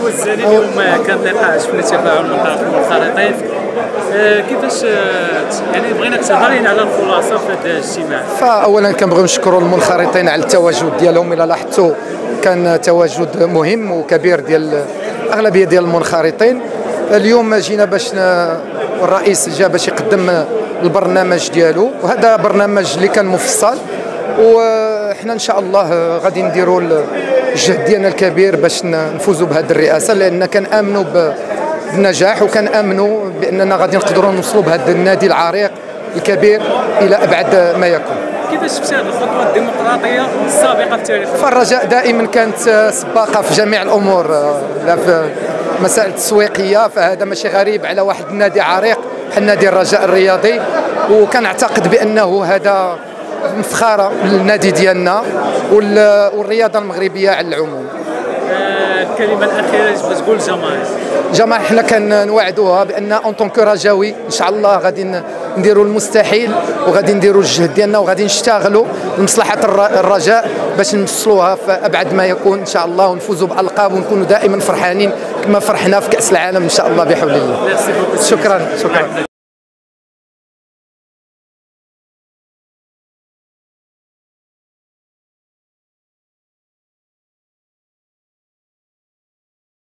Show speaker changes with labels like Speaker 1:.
Speaker 1: الوزاني اليوم كان لقاء شفنا تفاعل من طرف المنخرطين. كيفاش يعني بغيناك تهضرين على الخلاصه في هذا الاجتماع؟
Speaker 2: فاولا كنبغيو نشكروا المنخرطين على التواجد ديالهم. الى لاحظتوا كان تواجد مهم وكبير ديال اغلبيه ديال المنخرطين. اليوم جينا باش الرئيس جا باش يقدم البرنامج ديالو، وهذا برنامج اللي كان مفصل، وحنا ان شاء الله غادي نديروا الجهد ديالنا الكبير باش نفوزوا بهذه الرئاسه، لان كنامنوا بالنجاح وكنامنوا باننا غادي نقدروا نوصلوا بهذا النادي العريق الكبير الى ابعد ما يكون.
Speaker 1: كيفاش شفتي هذه الخطوه الديمقراطيه السابقه في تاريخ؟
Speaker 2: فالرجاء دائما كانت سباقه في جميع الامور، لا في مسائل التسويقيه، فهذا ماشي غريب على واحد النادي عريق بحال نادي الرجاء الرياضي، وكنعتقد بانه هذا مفخره للنادي ديالنا والرياضه المغربيه على العموم.
Speaker 1: الكلمه الاخيره اللي تبغي تقول
Speaker 2: جماعه حنا كنوعدوها بان اون طونكو رجاوي ان شاء الله غادي نديروا المستحيل وغادي نديروا الجهد ديالنا وغادي نشتغلوا لمصلحه الرجاء باش نوصلوها في ابعد ما يكون ان شاء الله، ونفوزوا بالالقاب ونكونوا دائما فرحانين كما فرحنا في كاس العالم ان شاء الله بحول الله.
Speaker 1: شكرا.